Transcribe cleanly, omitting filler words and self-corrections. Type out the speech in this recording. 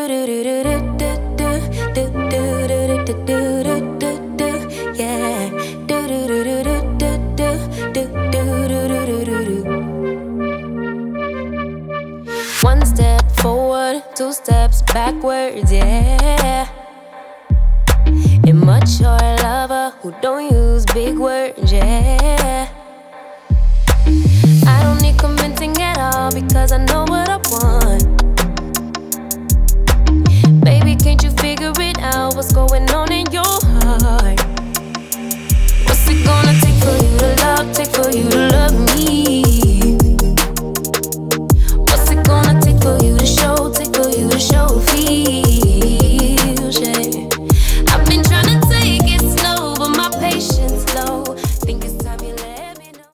Yeah. One step forward, two steps backwards, yeah. Immature lover who don't use big words, yeah. I don't need convincing at all because I know what I want. Baby, can't you figure it out? What's going on in your heart?